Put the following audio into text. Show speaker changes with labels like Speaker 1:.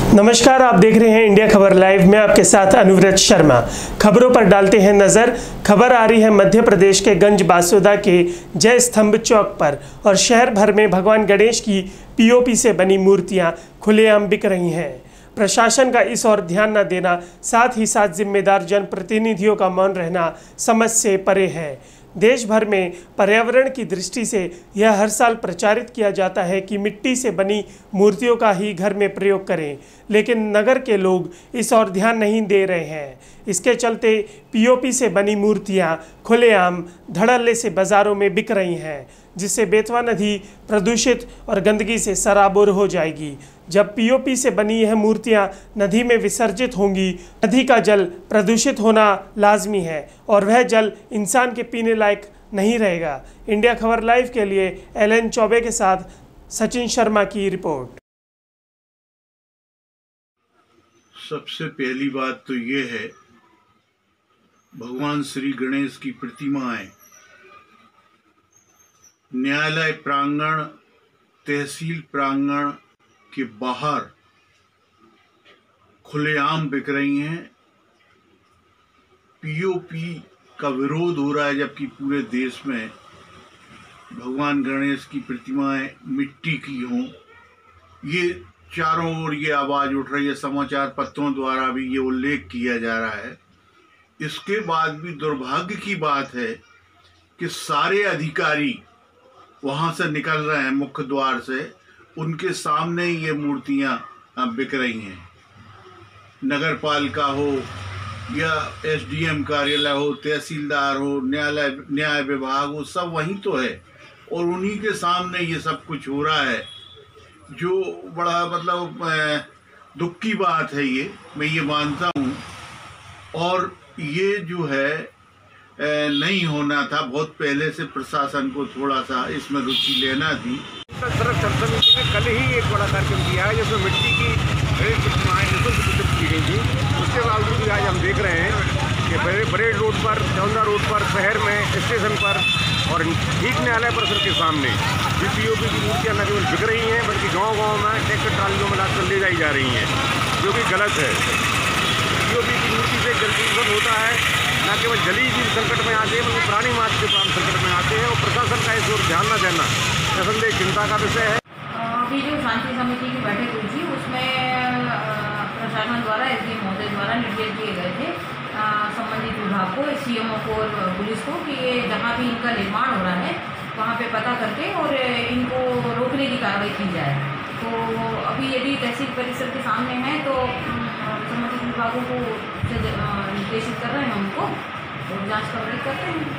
Speaker 1: नमस्कार, आप देख रहे हैं इंडिया खबर लाइव में आपके साथ अनुव्रत शर्मा। खबरों पर डालते हैं नजर। खबर आ रही है मध्य प्रदेश के गंज बासुदा के जय स्तंभ चौक पर और शहर भर में भगवान गणेश की पीओपी से बनी मूर्तियां खुलेआम बिक रही हैं। प्रशासन का इस ओर ध्यान न देना, साथ ही साथ जिम्मेदार जनप्रतिनिधियों का मौन रहना समझ से परे है। देश भर में पर्यावरण की दृष्टि से यह हर साल प्रचारित किया जाता है कि मिट्टी से बनी मूर्तियों का ही घर में प्रयोग करें, लेकिन नगर के लोग इस ओर ध्यान नहीं दे रहे हैं। इसके चलते पीओपी से बनी मूर्तियां खुलेआम धड़ल्ले से बाज़ारों में बिक रही हैं, जिससे बेतवा नदी प्रदूषित और गंदगी से सराबोर हो जाएगी। जब पीओपी से बनी यह मूर्तियां नदी में विसर्जित होंगी, नदी का जल प्रदूषित होना लाजमी है और वह जल इंसान के पीने लायक नहीं रहेगा। इंडिया खबर लाइव के लिए एलन चौबे के साथ सचिन शर्मा की रिपोर्ट।
Speaker 2: सबसे पहली बात तो ये है, भगवान श्री गणेश की प्रतिमाएं न्यायालय प्रांगण, तहसील प्रांगण के बाहर खुलेआम बिक रही हैं। पीओपी का विरोध हो रहा है, जबकि पूरे देश में भगवान गणेश की प्रतिमाएं मिट्टी की हों। ये चारों ओर ये आवाज उठ रही है, समाचार पत्रों द्वारा भी ये उल्लेख किया जा रहा है। इसके बाद भी दुर्भाग्य की बात है कि सारे अधिकारी वहां से निकल रहे हैं मुख्य द्वार से, उनके सामने ये मूर्तियां बिक रही हैं। नगर पालिका हो या एसडीएम कार्यालय हो, तहसीलदार हो, न्याय विभाग हो, सब वहीं तो है और उन्हीं के सामने ये सब कुछ हो रहा है, जो बड़ा दुख की बात है। ये मैं ये मानता हूँ और ये जो है नहीं होना था। बहुत पहले से प्रशासन को थोड़ा सा इसमें रुचि लेना थी।
Speaker 3: सड़क समिति ने कल ही एक बड़ा कार्यक्रम किया है, जिसमें मिट्टी की प्रतिमाएं निःशुल्क वितरित की गई थी। उसके बावजूद भी आज हम देख रहे हैं कि परेड रोड पर, चौंदा रोड पर, शहर में, स्टेशन पर और ठीक न्यायालय परिसर के सामने भी पीओपी की मूर्तियाँ न केवल बिक रही हैं, बल्कि गाँव-गाँव में ट्रैक्टर ट्रालियों में लाकर ले जाई जा रही हैं, जो कि गलत है। पीओपी की मूर्ति से जल प्रदूषण होता है, न केवल जलीय जीव संकट में आते हैं, बल्कि प्राणी मात्र के प्राण संकट में आते हैं और प्रशासन का इस ओर ध्यान न देना निसंदेह चिंता का विषय है।
Speaker 4: अभी जो शांति समिति की बैठक हुई थी, उसमें प्रशासन द्वारा, एसडीएम महोदय द्वारा निर्देश दिए गए थे संबंधित विभाग को, सीएमओ को और पुलिस को कि ये जहाँ भी इनका निर्माण हो रहा है वहाँ पे पता करके और इनको रोकने की कार्रवाई की जाए। तो अभी यदि तहसील परिसर के सामने है तो संबंधित विभागों को निर्देशित कर रहे हैं, उनको और जाँच का करते हैं।